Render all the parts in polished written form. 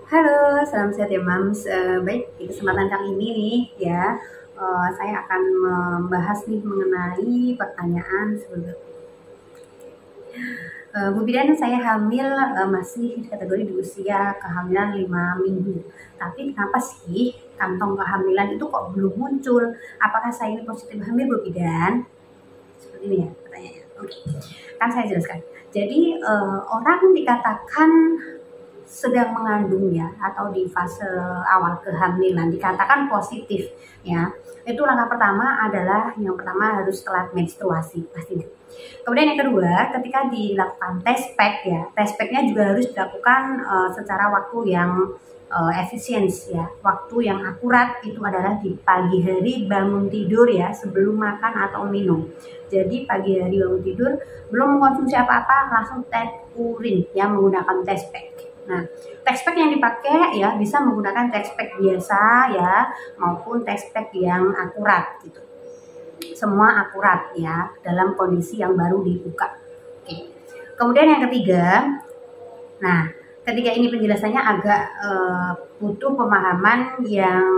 Halo, salam sehat ya Mams. Baik, di kesempatan kali ini nih ya, saya akan membahas nih mengenai pertanyaan seperti Bu Bidan, saya hamil masih kategori di usia kehamilan 5 minggu. Tapi kenapa sih kantong kehamilan itu kok belum muncul? Apakah saya ini positif hamil Bu Bidan? Seperti ini ya pertanyaannya. Oke, kan saya jelaskan. Jadi orang dikatakan sedang mengandung ya atau di fase awal kehamilan dikatakan positif ya. Itu langkah pertama adalah yang pertama harus telat menstruasi pastinya. Kemudian yang kedua, ketika dilakukan test pack ya, test packnya juga harus dilakukan secara waktu yang efisiensi ya, waktu yang akurat itu adalah di pagi hari bangun tidur ya, sebelum makan atau minum. Jadi pagi hari bangun tidur belum mengkonsumsi apa-apa langsung tes urin ya menggunakan test pack. Nah, test pack yang dipakai ya bisa menggunakan test pack biasa ya maupun test pack yang akurat gitu. Semua akurat ya dalam kondisi yang baru dibuka. Oke. Kemudian yang ketiga, nah ketiga ini penjelasannya agak butuh pemahaman yang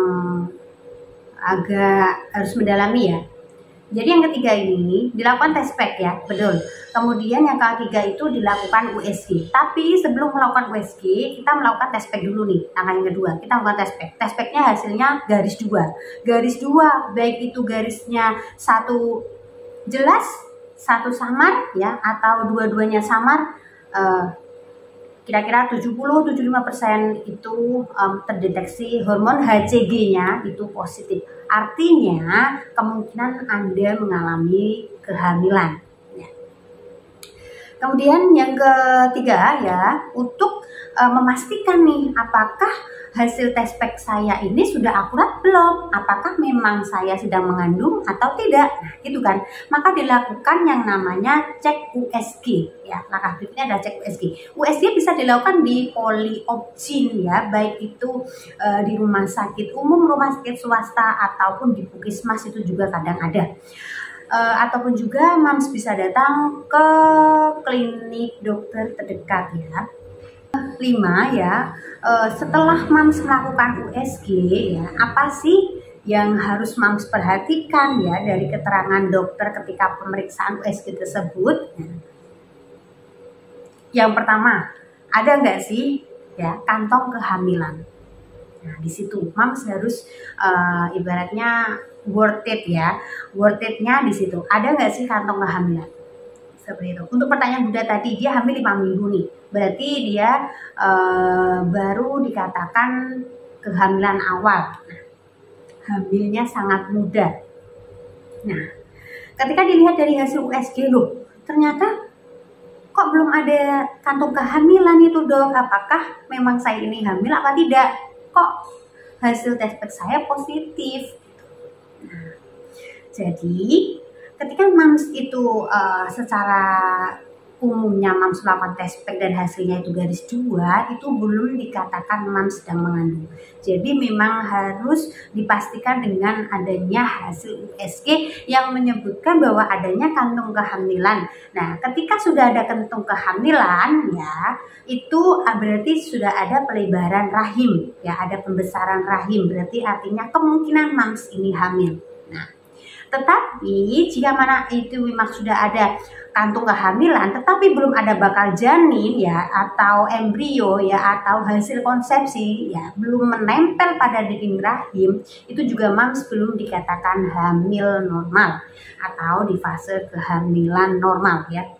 agak harus mendalami ya. Jadi yang ketiga ini dilakukan test pack ya, betul. Kemudian yang ketiga itu dilakukan USG. Tapi sebelum melakukan USG, kita melakukan test pack dulu nih. Langkah yang kedua, kita melakukan test pack. Test packnya hasilnya garis 2. Garis 2, baik itu garisnya satu jelas, satu samar ya, atau dua-duanya samar, kira-kira 70-75% itu terdeteksi hormon HCG-nya itu positif. Artinya kemungkinan Anda mengalami kehamilan. Ya. Kemudian yang ketiga ya, untuk memastikan nih apakah hasil test pack saya ini sudah akurat belum? Apakah memang saya sedang mengandung atau tidak? Nah, gitu kan. Maka dilakukan yang namanya cek USG ya. Langkah berikutnya adalah cek USG. USG bisa dilakukan di poliopsin ya, baik itu di rumah sakit umum, rumah sakit swasta ataupun di puskesmas itu juga kadang ada. Ataupun juga Mams bisa datang ke klinik dokter terdekat ya. 5 ya, setelah Mams melakukan USG ya, apa sih yang harus Mams perhatikan ya dari keterangan dokter ketika pemeriksaan USG tersebut? Yang pertama, ada nggak sih ya kantong kehamilan? Nah, di situ Mams harus ibaratnya worth it ya, worth it-nya di situ. Ada nggak sih kantong kehamilan? Seperti itu. Untuk pertanyaan Bunda tadi, dia hamil 5 minggu nih. Berarti dia baru dikatakan kehamilan awal. Nah, hamilnya sangat muda. Nah, ketika dilihat dari hasil USG loh, ternyata kok belum ada kantong kehamilan itu dok. Apakah memang saya ini hamil apa tidak? Kok hasil tes pack saya positif? Nah, jadi ketika Mams itu secara umumnya Mams melakukan test pack dan hasilnya itu garis 2, itu belum dikatakan Mams sedang mengandung. Jadi memang harus dipastikan dengan adanya hasil USG yang menyebutkan bahwa adanya kantung kehamilan. Nah, ketika sudah ada kantung kehamilan ya, itu berarti sudah ada pelebaran rahim ya, ada pembesaran rahim. Berarti artinya kemungkinan Mams ini hamil. Nah, tetapi jika mana itu memang sudah ada kantung kehamilan tetapi belum ada bakal janin ya atau embrio ya atau hasil konsepsi ya belum menempel pada dinding rahim, itu juga Mams belum dikatakan hamil normal atau di fase kehamilan normal ya.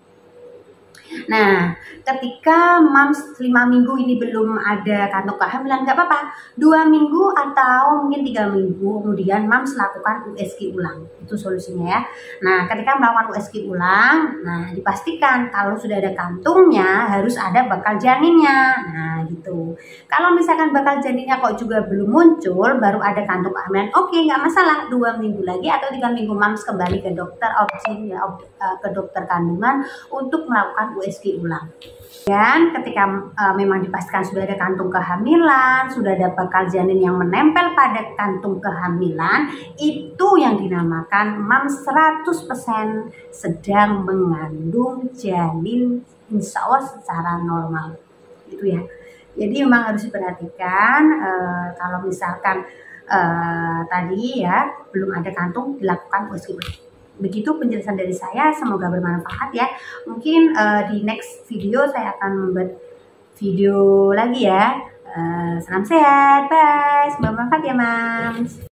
Nah, ketika Mams 5 minggu ini belum ada kantong kehamilan, nggak apa-apa. 2 minggu atau mungkin 3 minggu kemudian Mams lakukan USG ulang. Itu solusinya ya. Nah, ketika melakukan USG ulang, nah dipastikan kalau sudah ada kantungnya harus ada bakal janinnya. Nah, gitu. Kalau misalkan bakal janinnya kok juga belum muncul, baru ada kantong kehamilan, oke, nggak masalah. 2 minggu lagi atau 3 minggu Mams kembali ke dokter obgyn ya, ke dokter kandungan untuk melakukan USG ulang. Dan ketika memang dipastikan sudah ada kantung kehamilan, sudah ada bakal janin yang menempel pada kantung kehamilan, itu yang dinamakan Mams 100% sedang mengandung janin insya Allah secara normal. Itu ya. Jadi memang harus diperhatikan kalau misalkan tadi ya belum ada kantung, dilakukan USG. Begitu penjelasan dari saya, semoga bermanfaat ya. Mungkin di next video saya akan membuat video lagi ya. Salam sehat, bye. Semoga bermanfaat ya, Mams.